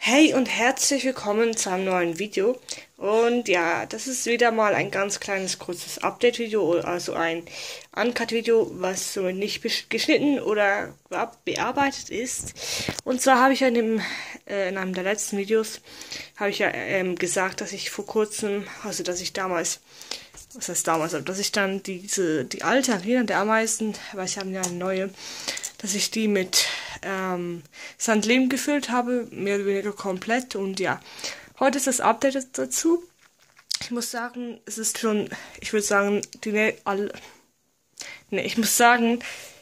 Hey und herzlich willkommen zu einem neuen Video. Und ja, das ist wieder mal ein ganz kleines, kurzes Update-Video, also ein Uncut-Video, was somit nicht geschnitten oder bearbeitet ist. Und zwar habe ich ja in einem der letzten Videos, habe ich ja gesagt, dass ich vor kurzem, also dass ich damals, was heißt damals, dass ich dann die alte Arena der Ameisen, weil ich habe ja eine neue, dass ich die mit Sandlehm gefüllt habe, mehr oder weniger komplett. Und ja, heute ist das Update dazu. Ich muss sagen, es ist schon, ich würde sagen, ich muss sagen,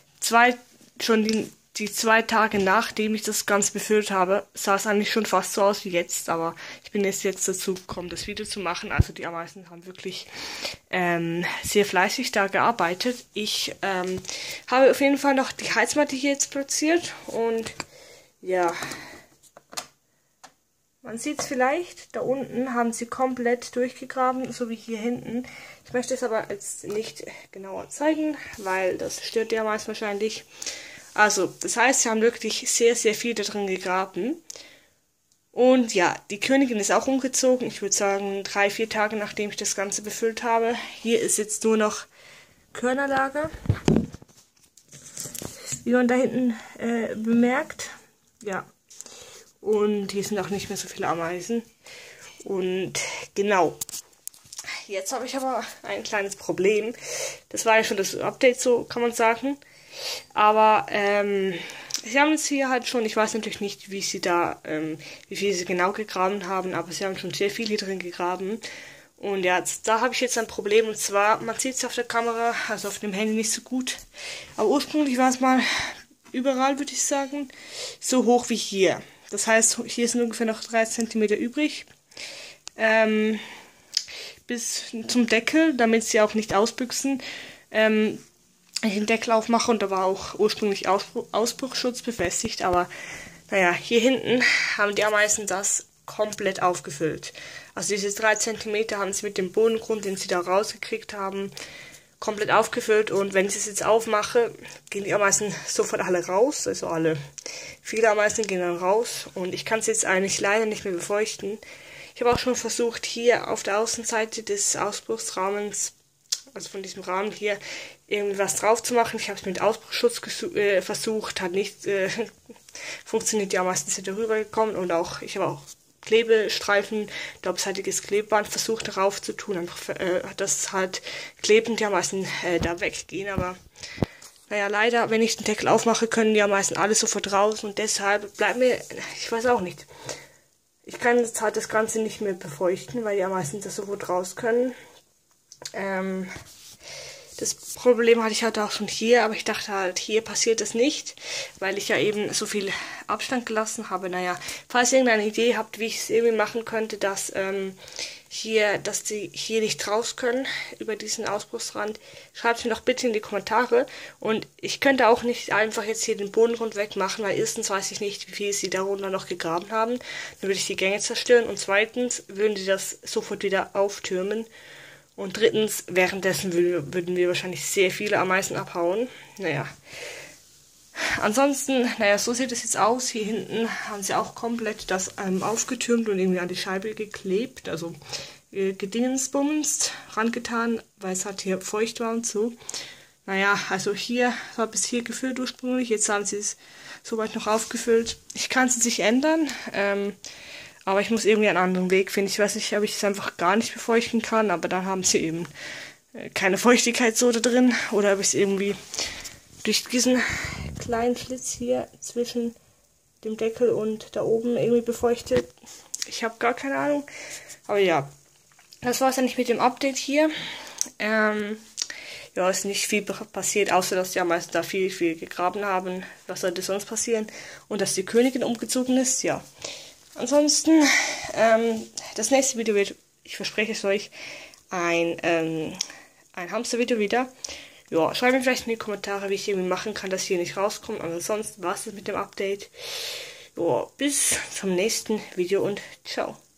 die 2 Tage nachdem ich das Ganze befüllt habe, sah es eigentlich schon fast so aus wie jetzt, aber ich bin jetzt dazu gekommen, das Video zu machen. Also die Ameisen haben wirklich sehr fleißig da gearbeitet. Ich habe auf jeden Fall noch die Heizmatte hier jetzt platziert und ja, man sieht es vielleicht, da unten haben sie komplett durchgegraben, so wie hier hinten. Ich möchte es aber jetzt nicht genauer zeigen, weil das stört ja meist wahrscheinlich. Also, das heißt, sie haben wirklich sehr, sehr viel da drin gegraben. Und ja, die Königin ist auch umgezogen. Ich würde sagen, 3-4 Tage nachdem ich das Ganze befüllt habe. Hier ist jetzt nur noch Körnerlager, wie man da hinten bemerkt. Ja, und hier sind auch nicht mehr so viele Ameisen. Und genau, jetzt habe ich aber ein kleines Problem. Das war ja schon das Update, so kann man sagen. Aber sie haben jetzt hier halt schon, ich weiß natürlich nicht, wie viel sie genau gegraben haben, aber sie haben schon sehr viel hier drin gegraben. Und ja, da habe ich jetzt ein Problem, und zwar, man sieht es auf der Kamera, also auf dem Handy nicht so gut. Aber ursprünglich war es mal überall, würde ich sagen, so hoch wie hier. Das heißt, hier sind ungefähr noch 3 cm übrig. Bis zum Deckel, damit sie auch nicht ausbüchsen. Ich den Deckel aufmache, und da war auch ursprünglich Ausbruchsschutz befestigt, aber naja, hier hinten haben die Ameisen das komplett aufgefüllt. Also diese 3 cm haben sie mit dem Bodengrund, den sie da rausgekriegt haben, komplett aufgefüllt, und wenn ich es jetzt aufmache, gehen die Ameisen sofort alle raus, also viele Ameisen gehen dann raus, und ich kann es jetzt eigentlich leider nicht mehr befeuchten. Ich habe auch schon versucht, hier auf der Außenseite des Ausbruchsrahmens, also von diesem Rahmen hier, irgendwie was drauf zu machen. Ich habe es mit Ausbruchsschutz versucht, hat nicht funktioniert. Die Ameisen sind darüber gekommen, und ich habe auch Klebestreifen, doppelseitiges Klebeband versucht darauf zu tun, einfach dass halt klebend die Ameisen da weggehen. Aber naja, leider, wenn ich den Deckel aufmache, können die Ameisen alle sofort raus, und deshalb bleibt mir, ich weiß auch nicht. Ich kann jetzt halt das Ganze nicht mehr befeuchten, weil die Ameisen das sofort raus können. Das Problem hatte ich halt auch schon hier, aber ich dachte halt, hier passiert das nicht, weil ich ja eben so viel Abstand gelassen habe. Naja, falls ihr irgendeine Idee habt, wie ich es irgendwie machen könnte, dass die hier nicht raus können über diesen Ausbruchsrand, schreibt mir doch bitte in die Kommentare. Und ich könnte auch nicht einfach jetzt hier den Bodengrund wegmachen, weil erstens weiß ich nicht, wie viel sie darunter noch gegraben haben. Dann würde ich die Gänge zerstören, und zweitens würden die das sofort wieder auftürmen. Und drittens, währenddessen würden wir wahrscheinlich sehr viele Ameisen abhauen. Naja. Ansonsten, naja, so sieht es jetzt aus. Hier hinten haben sie auch komplett das aufgetürmt und irgendwie an die Scheibe geklebt. Also gedingensbumst, rangetan, weil es halt hier feucht war und so. Naja, also hier war bis hier gefüllt ursprünglich. Jetzt haben sie es soweit noch aufgefüllt. Ich kann es nicht ändern. Aber ich muss irgendwie einen anderen Weg finden. Ich weiß nicht, ob ich es einfach gar nicht befeuchten kann, aber dann haben sie eben keine Feuchtigkeit so da drin. Oder ob ich es irgendwie durch diesen kleinen Schlitz hier zwischen dem Deckel und da oben irgendwie befeuchte. Ich habe gar keine Ahnung. Aber ja, das war es eigentlich mit dem Update hier. Ja, ist nicht viel passiert, außer dass die Ameisen da viel gegraben haben. Was sollte sonst passieren? Und dass die Königin umgezogen ist, ja. Ansonsten, das nächste Video wird, ich verspreche es euch, ein Hamster-Video wieder. Ja, schreibt mir vielleicht in die Kommentare, wie ich irgendwie machen kann, dass hier nicht rauskommt. Aber ansonsten war es mit dem Update. Ja, bis zum nächsten Video und ciao.